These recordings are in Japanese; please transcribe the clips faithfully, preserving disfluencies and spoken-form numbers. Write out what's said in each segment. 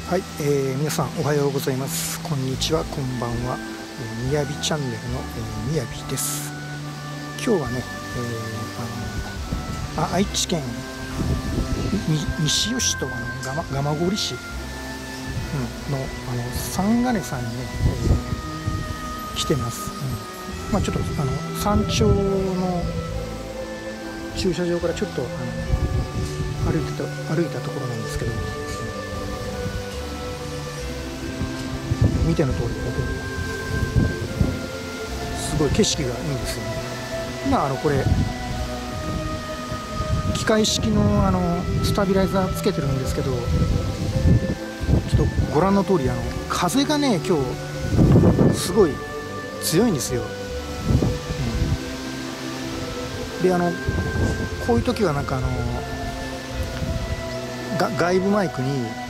はい、えー、皆さんおはようございます。こんにちは、こんばんは。えー、みやびチャンネルの、えー、みやびです。今日はね、えー、あのあ愛知県西尾市とあの蒲郡市、うん、のあの三金さんにね、えー、来てます。うん、まあちょっとあの山頂の駐車場からちょっとあの歩いてた歩いたところなんですけど。見ての通りだけどすごい景色がいいんですよね。今あのこれ機械式のあのスタビライザーつけてるんですけど、ちょっとご覧の通りあの風がね今日すごい強いんですよ。うん、であのこういう時はなんかあのが外部マイクに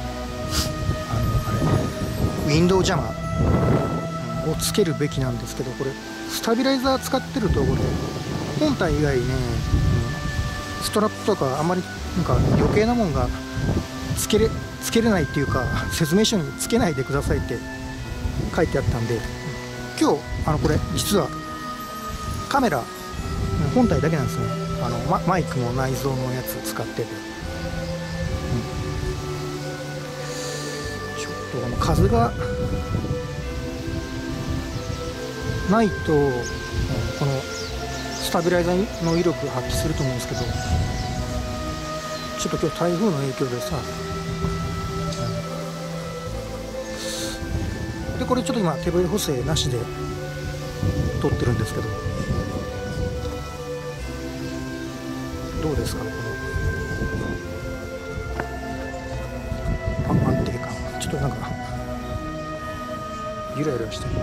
ウィンドウジャマーをつけるべきなんですけど、これスタビライザー使ってるとこれ本体以外ねストラップとかあんまりなんか余計なもんがつけれつけれないっていうか、説明書につけないでくださいって書いてあったんで、今日あのこれ実はカメラ本体だけなんですね。あの マ, マイクも内蔵のやつ使ってて、あの風がないとこのスタビライザーの威力発揮すると思うんですけど、ちょっと今日台風の影響でさ、でこれちょっと今手ブレ補正なしで撮ってるんですけど、どうですかねこの安定感。ちょっとなんかゆらゆらしてる。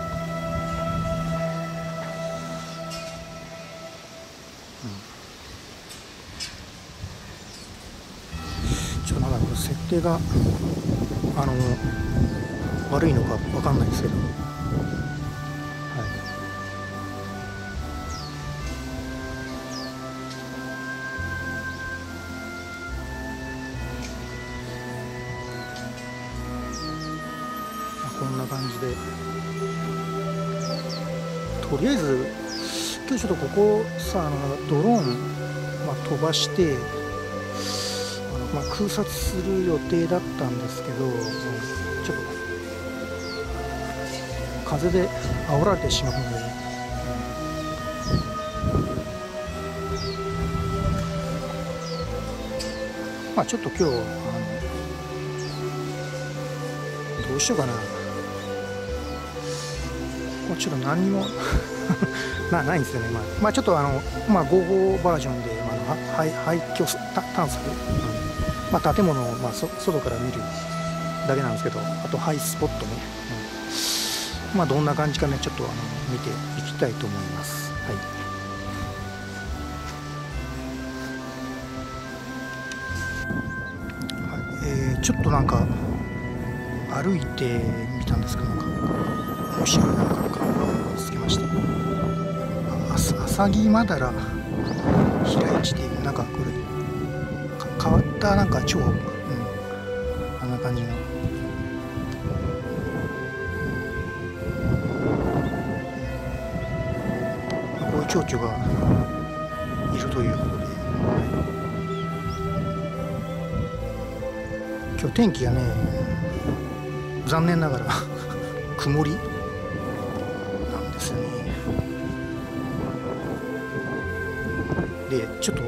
ちょっとなんかこれ設定があの悪いのかわかんないですけど、はい、こんな感じでとりあえず今日ちょっとここさあのドローン、まあ、飛ばしてあの、まあ、空撮する予定だったんですけど、ちょっと風で煽られてしまうので、まあちょっと今日あのどうしようかな。ちょっと何にもなないんですよね。まあ、まあ、ちょっとあの、まあ、合法バージョンで、まあ、廃廃墟探索、うん、まあ、建物を、まあ、そ外から見るだけなんですけど、あとハイスポットね、うん、まあどんな感じかねちょっとあの見ていきたいと思います。はい、はい、えー、ちょっとなんか歩いてみたんですけど、なんか面白いなんか看板を見つけました。アサギマダラ平市っていうなんかこれ変わったなんか蝶、うん、あんな感じの、こういう蝶々がいるということで、今日天気がね残念ながら曇りなんですよね。でちょっと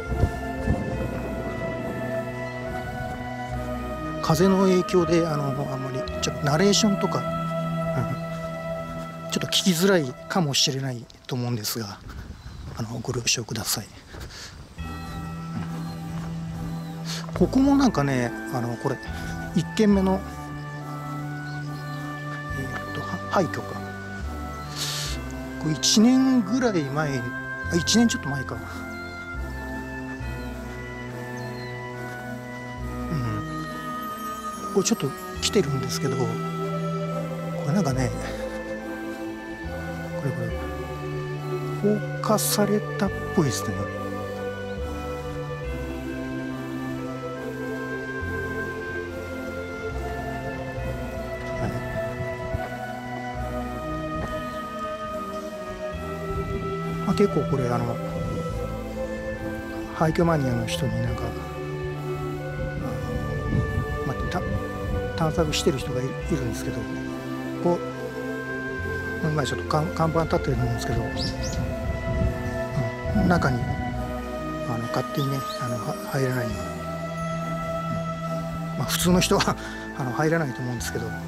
風の影響であのあんまりちょっとナレーションとか、うん、ちょっと聞きづらいかもしれないと思うんですが、あのご了承ください。うん、ここもなんかねあのこれいっけんめの、えー、と廃墟か、これいちねんぐらい前、あいちねんちょっと前か、これちょっと来てるんですけど、これなんかねこれこれ放火されたっぽいですね。 結構これあの廃墟マニアの人になんか、まあ、た探索してる人がいるんですけど、こう今ちょっと看板立ってると思うんですけど、うん、中にあの勝手にねあの入らないように、うん、まあ、普通の人はあの入らないと思うんですけど、うん、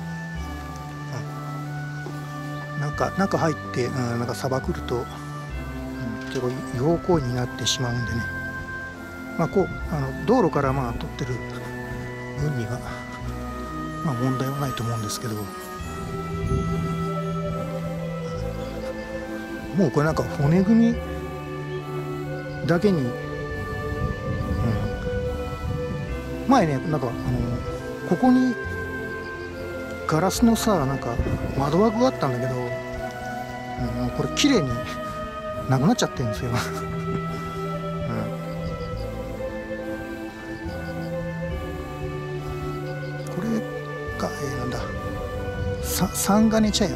なんか中入って、うん、なんかさばくると、うん、ちょっと違法行為になってしまうんでね、まあ、こうあの道路からまあ取ってる分には、まあ、問題はないと思うんですけど、もうこれなんか骨組みだけに、うん、前ねなんかあのここにガラスのさなんか窓枠があったんだけど、うん、これ綺麗になくなっちゃってるんですよ。これが、えー、なんださ三金茶屋、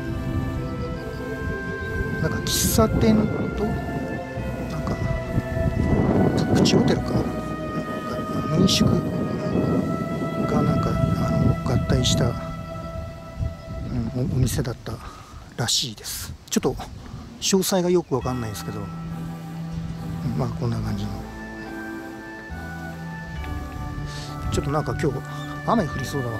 なんか喫茶店となんかプチホテルか民宿がなんかあの合体した、うん、お, お店だったらしいです。ちょっと詳細がよくわかんないですけど、うん、まあこんな感じの、ちょっとなんか今日雨降りそうだわ。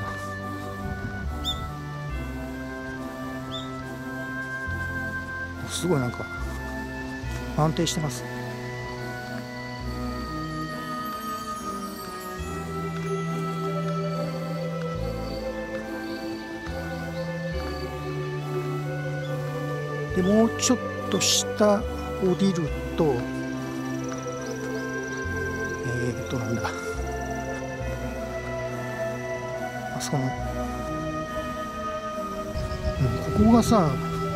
すごいなんか安定してます。でもうちょっと下降りると、えーっとなんだあそこの、うん、ここがさ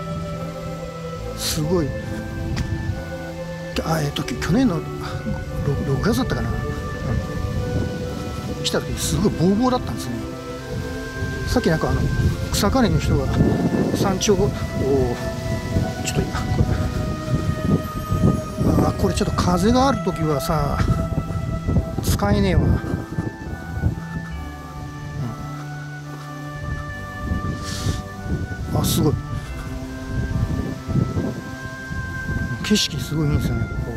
すごい、あえーっと去年のろくがつだったかな、うん、来た時すごいボーボーだったんですね。さっきなんかあの草刈りの人が山頂をちょっとこれあこれちょっと風がある時はさ使えねえわ、うん、あすごい景色すごいいいんですよねここ。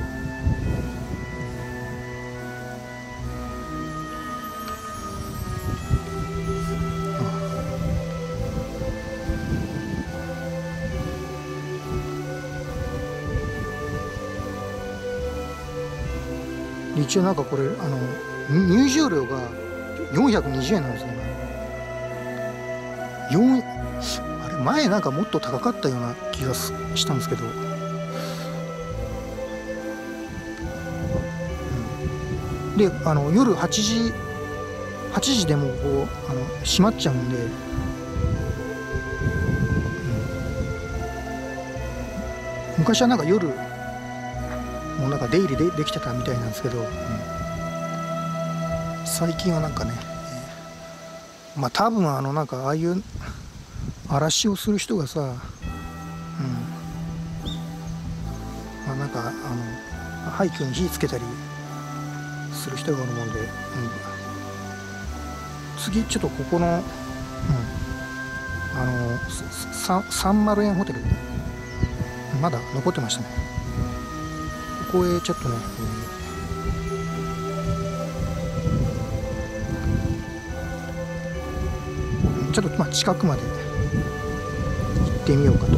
一応なんかこれあの入場料がよんひゃくにじゅうえんなんですよね。あれ前なんかもっと高かったような気がしたんですけど、うん、であの夜はちじはちじでもこうあの閉まっちゃうんで、うん、昔はなんか夜もうなんか出入りでできてたみたいなんですけど、うん、最近はなんかね、えー、まあ多分あのなんかああいう荒らしをする人がさ、うん、まあなんかあの廃墟に火つけたりする人がおるもんで、うん、次ちょっとここの、うん、あのさんまるえんホテルまだ残ってましたね。ここへちょっとね、うん、ちょっとまあ近くまで行ってみようかと。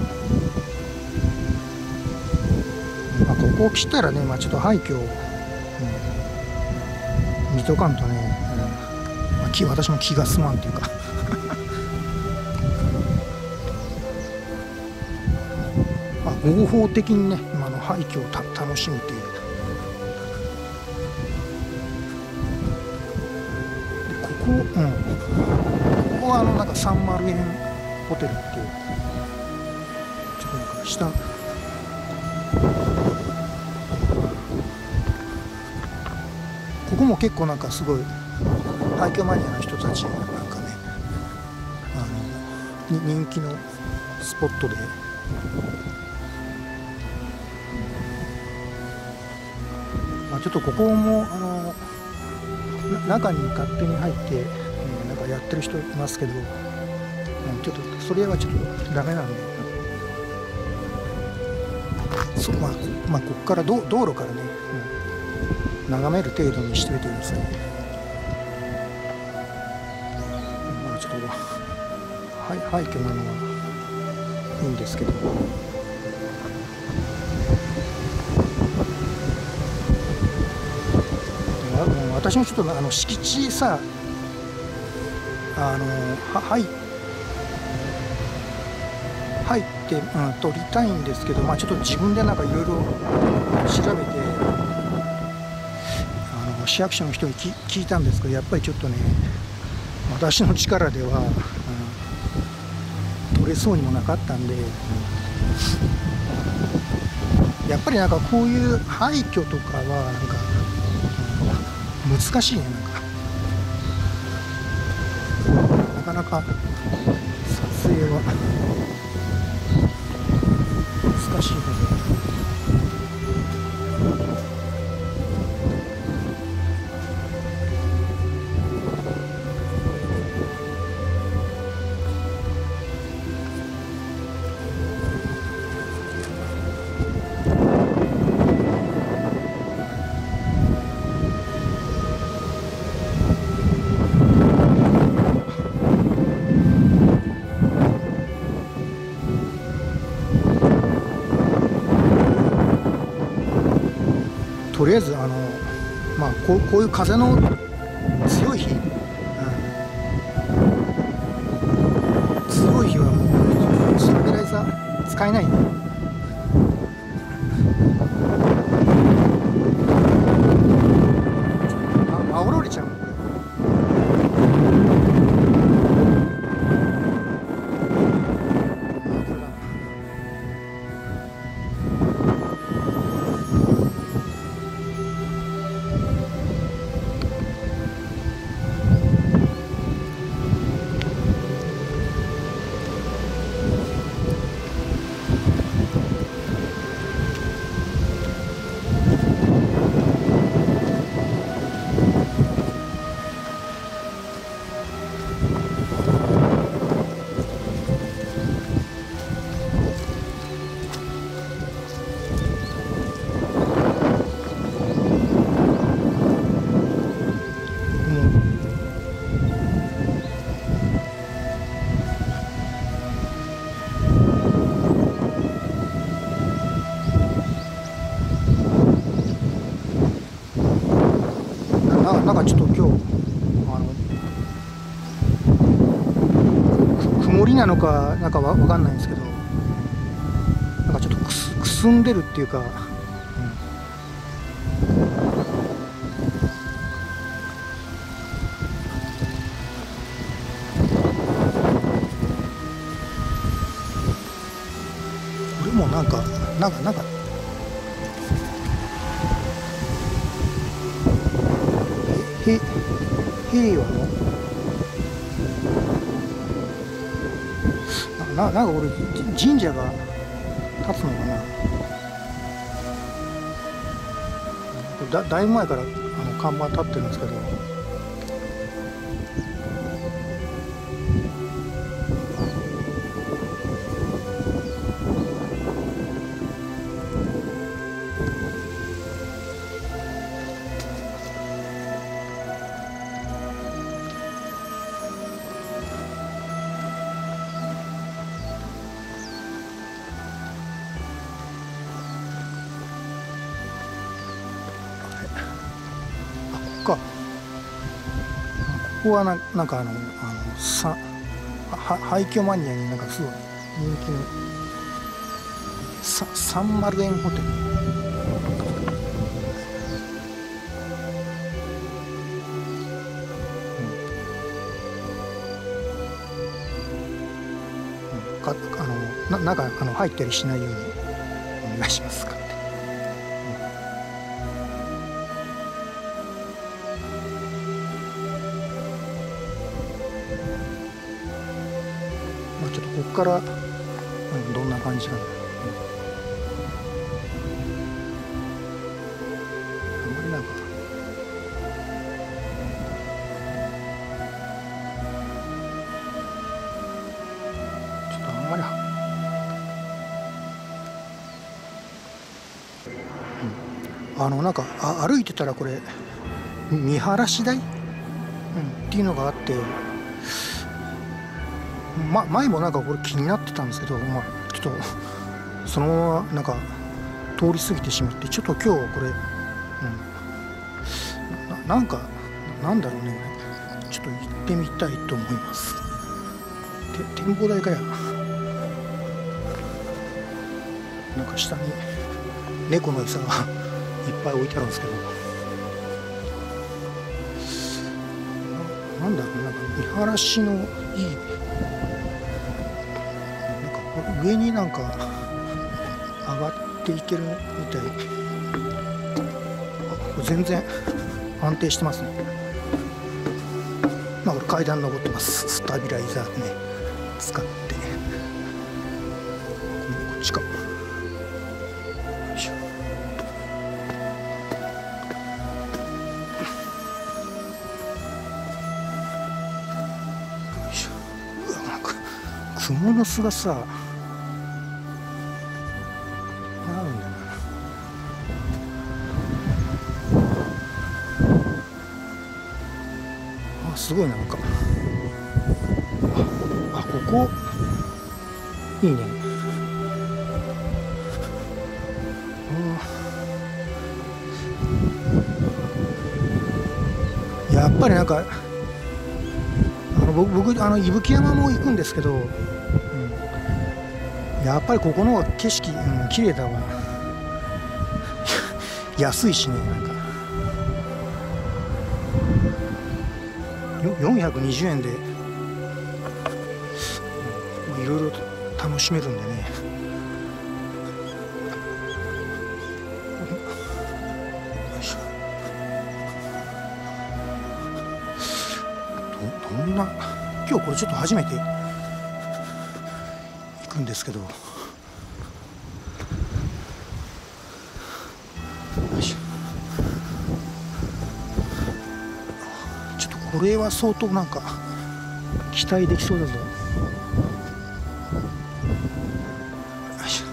まあ、ここ来たらね、まあ、ちょっと廃墟を、うん、見とかんとね、うんまあ、私も気が済まんっていうかまあ合法的にね、まあ、の廃墟をた楽しむっていう。でここ、うん、ここはあのなんかさんまるえんホテルっていう、ちょっとなんか下ここも結構なんかすごい廃墟マニアの人たちなんかね、あの人気のスポットで、 ちょっとここもあの中に勝手に入って、えー、なんかやってる人いますけど、うん、ちょっとそれはちょっとダメなんで、そまあ、まあ、ここから道道路からね、うん、眺める程度にしておいてください。まあちょっと廃墟なのはいいんですけど。私もちょっとあの敷地さ、あのは入入って、うん、取りたいんですけど、まあ、ちょっと自分でなんかいろいろ調べて、あの市役所の人に聞聞いたんですけど、やっぱりちょっとね、私の力では、うん、取れそうにもなかったんで、うん、やっぱりなんかこういう廃墟とかはなんか、うん、難しいね。なんかなかなか撮影は難しいね。とりあえずあの、まあ、こう、こういう風の強い日、うん、強い日はもうスタビライザー使えないんで、あ、煽られちゃうのこれ。ななんかちょっと今日あの曇りなのかなんかわ分かんないんですけど、なんかちょっとくすくすんでるっていうか、うん、これもなんかなんかなんかへ平和のな, なんかこれ神社が立つのかな。だ, だいぶ前からあの看板立ってるんですけど、ここはな、なんかあの、あのさは廃墟マニアになんかすごい人気のささんまるえんホテル、うんうん、かあのななんかあの入ったりしないようにお願いしますか。ちょっとここから、うん、どんな感じかな、うん、あんまりなんかあのなんかあ歩いてたらこれ見晴らし台、うん、っていうのがあって、ま、前もなんかこれ気になってたんですけど、まあ、ちょっとそのままなんか通り過ぎてしまって、ちょっと今日これ、うん、な, なんかなんだろうね、ちょっと行ってみたいと思います。て展望台かや、なんか下に猫の餌がいっぱい置いてあるんですけど、な, なんだろう、なんか見晴らしのいい、なんか上になんか上がっていけるみたい。あ、これ全然安定してますね。まあこれ階段登ってます。スタビライザーね使って、こっちか。よいしょ。うわ、なんか蜘蛛の巣がさ、なんだよな。あ、すごいな、なんか。あ、ここいいね。やっぱりなんかあの僕僕あの伊吹山も行くんですけど、うん、やっぱりここの方が景色、うん、綺麗だわ。安いしね、なんかよんひゃくにじゅうえんでいろいろ楽しめるんでね。ど, どんな今日これちょっと初めて行くんですけど、よいしょ。ちょっとこれは相当なんか期待できそうだぞ。よいしょ。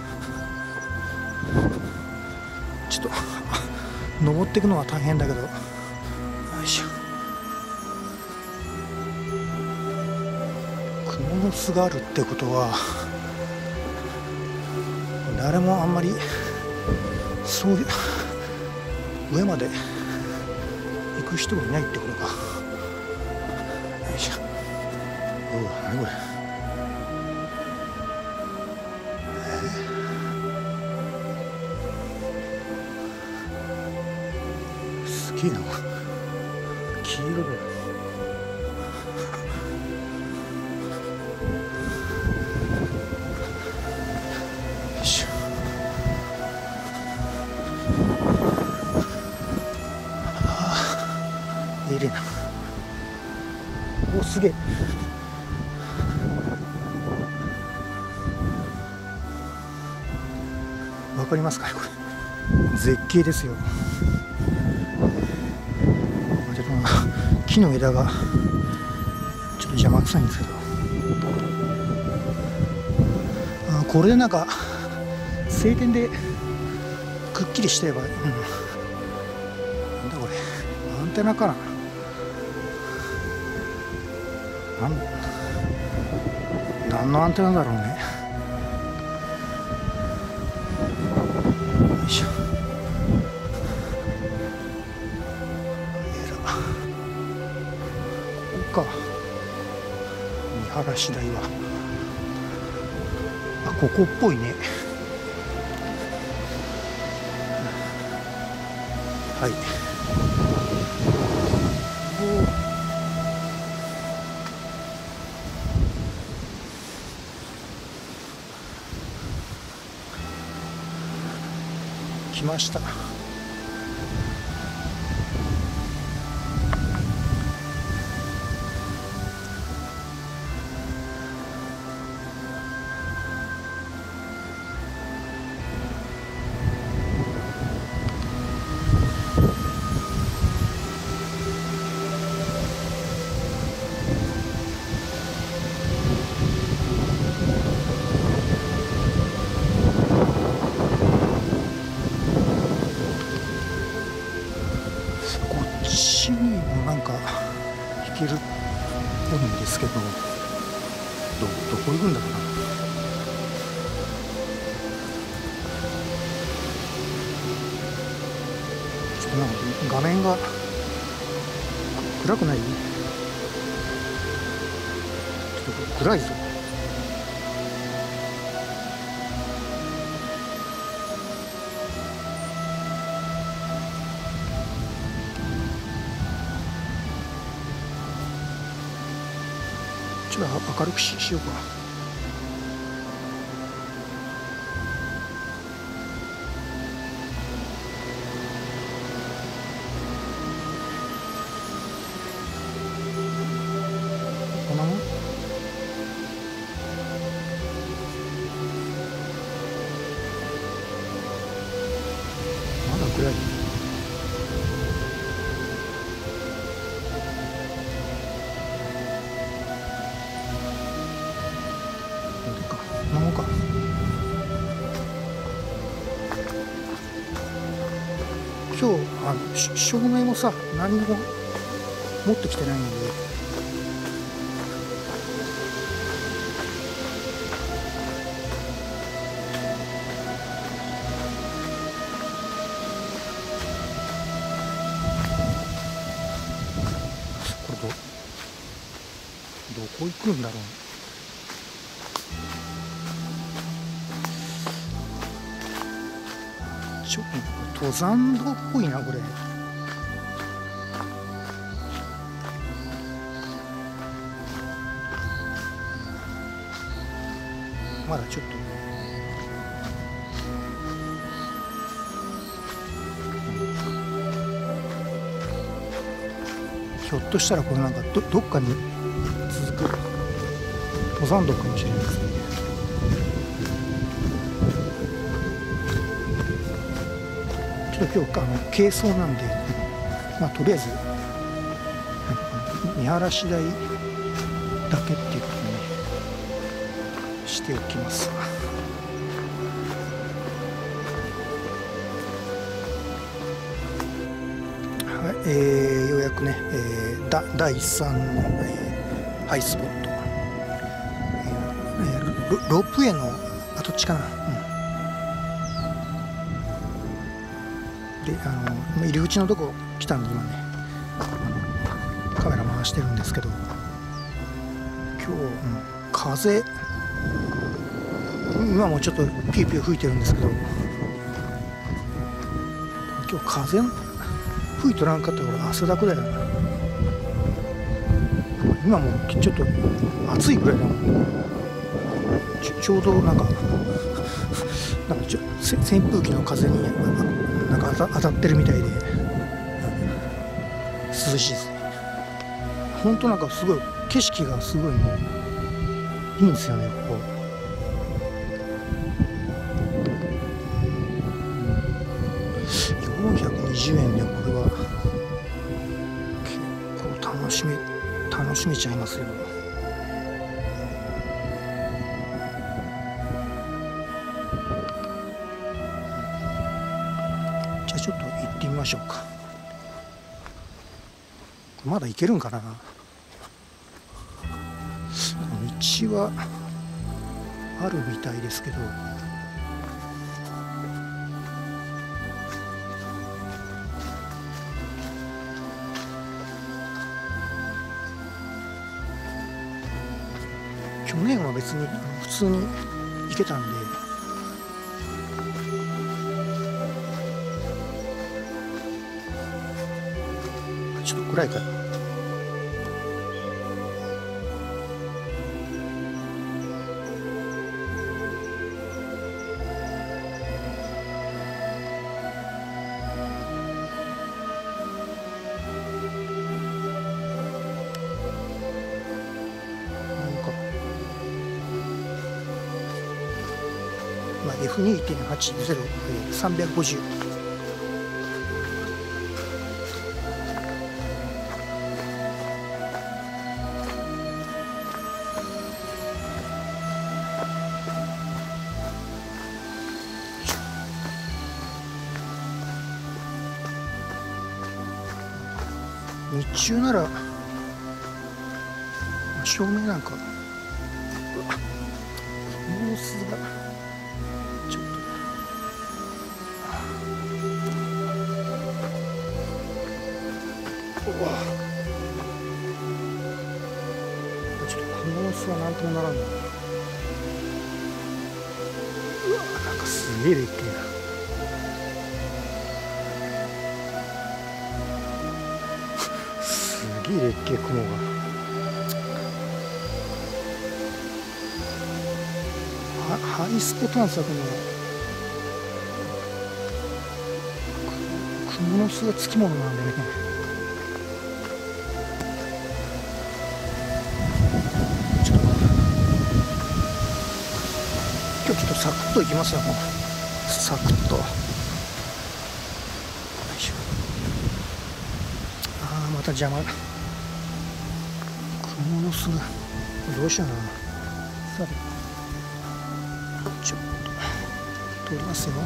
ちょっと登っていくのは大変だけど、よいしょ。蜘蛛の巣があるってことは誰もあんまりそういう上まで行く人がいないってことか。よいしょ。おう、何これ。えー、すげえな、黄色だよ。エレナ、お、すげえ。わかりますかね、これ絶景ですよ。ちょっと木の枝がちょっと邪魔くさいんですけど、あ、これでなんか晴天でくっきりしてれば、うん、なんだこれ、アンテナかな。なん何のアンテナだろうね。よいしょ。えら、ここか、見晴らし台は。あ、ここっぽいね。はい。来ました。 けど、どどこ行くんだろうな。ちょっとなんか画面が暗くない？ちょっと暗いぞ。ちょっと明るく し, しようか。こんなもん？まだ暗い。こんなもんか。今日あの照明もさ、何も持ってきてないんで、これどどこ行くんだろう。ちょっと登山道っぽいなこれ。まだちょっとひょっとしたらこれなんか ど, どっかに続く登山道かもしれないですね。ちょっと今日あの軽装なんで、まあとりあえず見晴らし台だけっていうことに、ね、しておきます。はい、えー、ようやくね、えー、だだいさんの、えー、ハイスポット、えー、ロ, ロープウェイの跡地かな、うん、であの入り口のとこ来たんで今ねあのカメラ回してるんですけど、今日、うん、風今もちょっとピューピュー吹いてるんですけど、今日風吹いとらんかったら俺汗だくだよな。今もちょっと暑いぐらいだもん。ちょ、ちょうどなんかなんかちょ扇風機の風になんか当た、当たってるみたいで涼しいですね。ほんとなんかすごい景色がすごいねいいんですよねここ。よんひゃくにじゅうえんでこれは結構楽しめ楽しめちゃいますよ。じゃあちょっと行ってみましょうか。まだ行けるんかな。道はあるみたいですけど、去年は別に普通に行けたんで、ちょっと暗いから。エフにてんはちゼロ さんびゃくごじゅう。日中なら照明なんかモースがちょっとうわちょっとモースはなんともならんな。うわなんかすげえでっけえな。すげえでっけえ雲が。ハイスポ探索の雲の巣がつきものなんでね、ちょっと今日ちょっとサクッといきますよ。もうサクッと。よいしょ。ああまた邪魔。雲の巣がどうしような。さてちょっと通りますよ。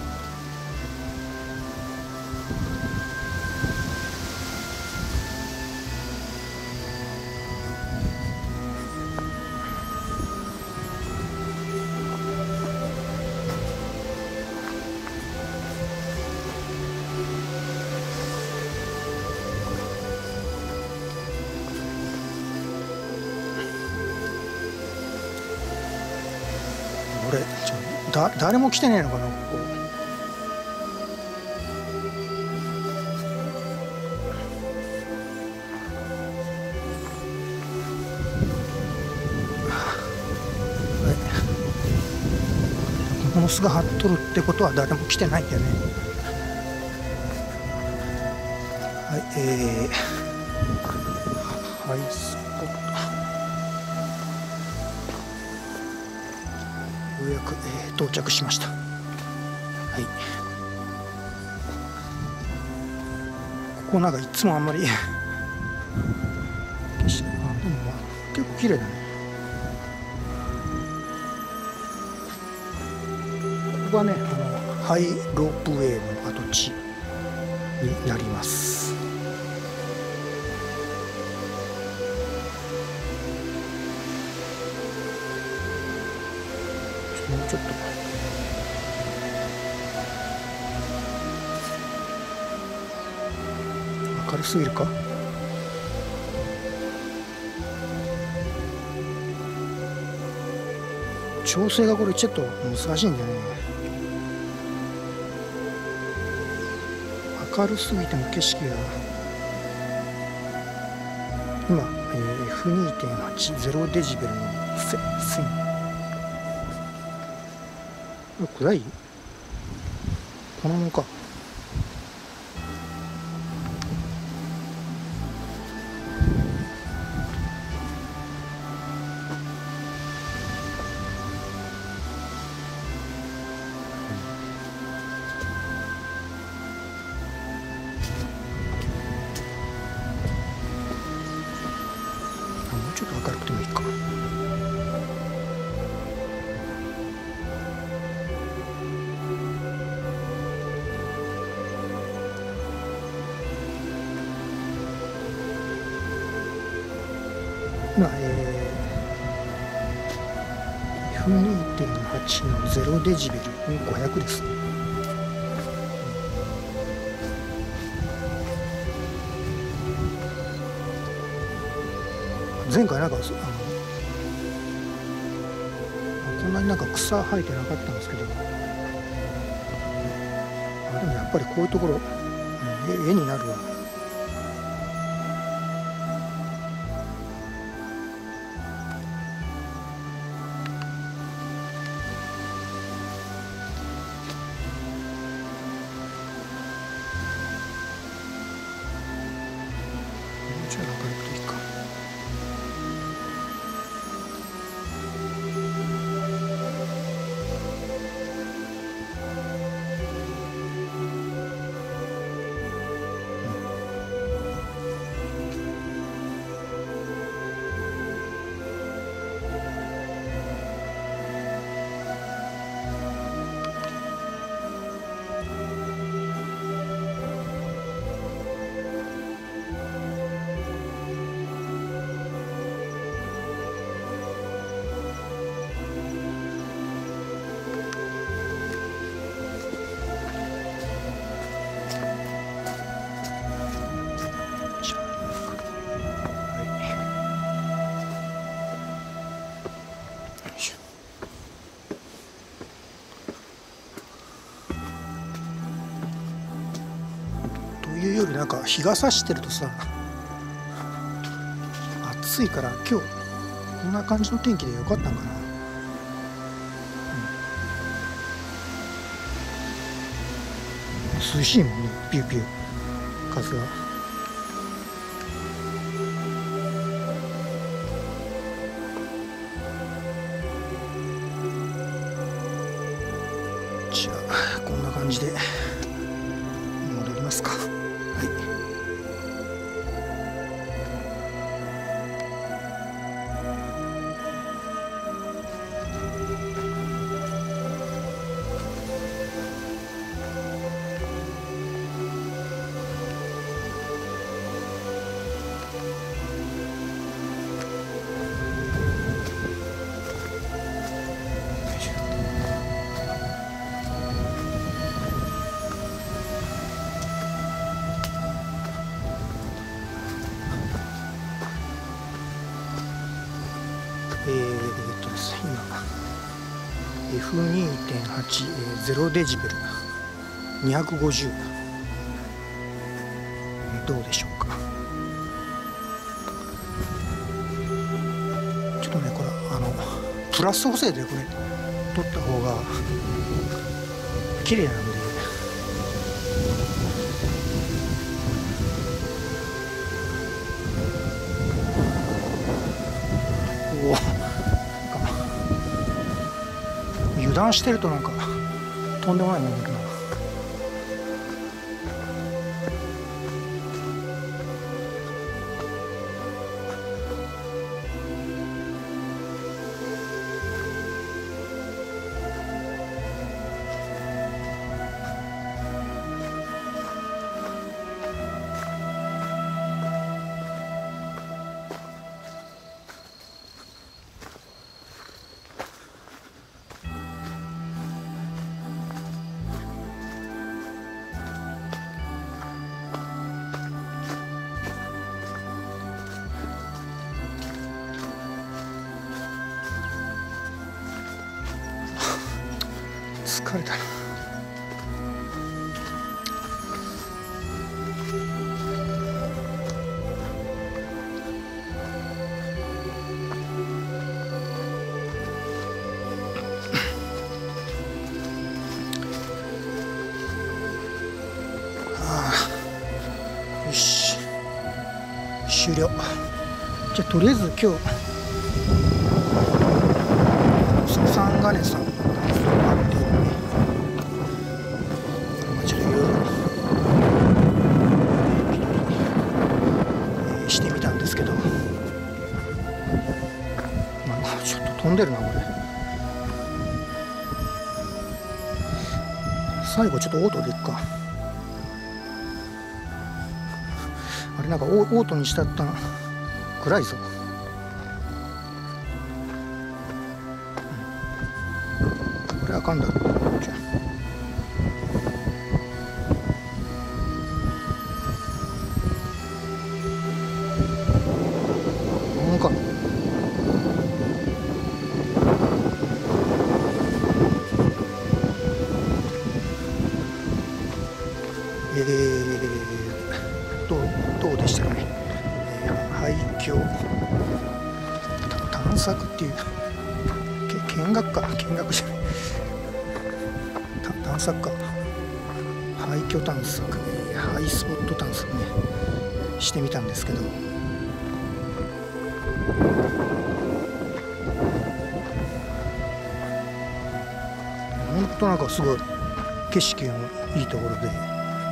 これちょだ誰も来てねえのかなここ。この巣が張っとるってことは誰も来てないんだよね。はい、えー、ハイスポットようやく、えー、到着しました。はい、ここなんかいつもあんまり景色、あでもまあ結構綺麗だね。ここがね、あのハイロープウェイの跡地になります。もうちょっと明るすぎるか。調整がこれちょっと難しいんだよね。明るすぎても景色が今、えー、エフにてんはち ゼロデジベルのせ線暗いこのもんか。ちょっと明るくてもいいか。まあ、えー、エフにてんはち のゼロデジベルごひゃくです。前回なんかあのこんなになんか草生えてなかったんですけど、あでもやっぱりこういうところ、うん、絵になるわ。じゃあ明るくていいか。 なんか日が差してるとさ暑いから今日こんな感じの天気でよかったんかな。涼しいもんね、ピューピュー風が。じゃあこんな感じで戻りますか。はい。えーっとですね、今 エフにてんはち ゼロデジベルにひゃくごじゅう、どうでしょうか。ちょっとねこれあのプラス補正でこれ取った方が綺麗なんで、おお油断してるとなんかとんでもないもんだな。疲れたな。ああ、よし終了。じゃあとりあえず今日三金さんしてみたんですけど、まあ、ちょっと飛んでるなこれ。最後ちょっとオートでいっか。あれなんかオートにしたったな暗いぞ。これあかんだろ。かえー、どうどうでしたかね。えー、廃墟探索っていうけ見学か見学じゃない探索か廃墟探索、えー、ハイスポット探索ねしてみたんですけど、本当なんかすごい景色のいいところで、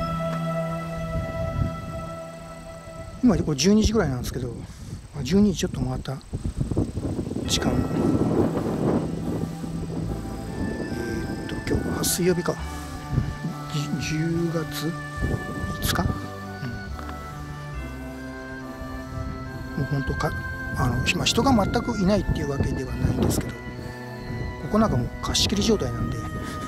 今これじゅうにじぐらいなんですけど、じゅうにじちょっと回った時間、えー、っと今日は水曜日か、じゅうがついつか、うん、もう本当かあの、まあ、人が全くいないっていうわけではないんですけど、ここなんかもう貸し切り状態なんで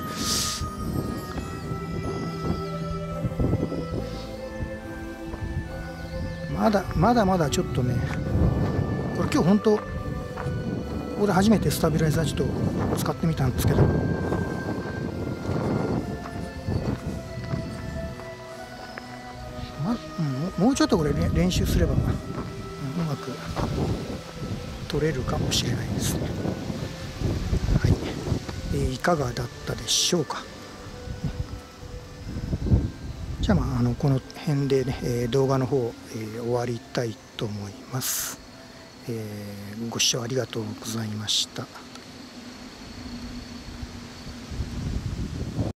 まだまだまだちょっとね、これ今日本当ここで初めてスタビライザーちょっと使ってみたんですけど、まちょっとこれ、ね、練習すれば、うん、うまく取れるかもしれないですね。はい、えー、いかがだったでしょうか。じゃあ、まあ、あのこの辺でね、えー、動画の方、えー、終わりたいと思います。えー、ご視聴ありがとうございました。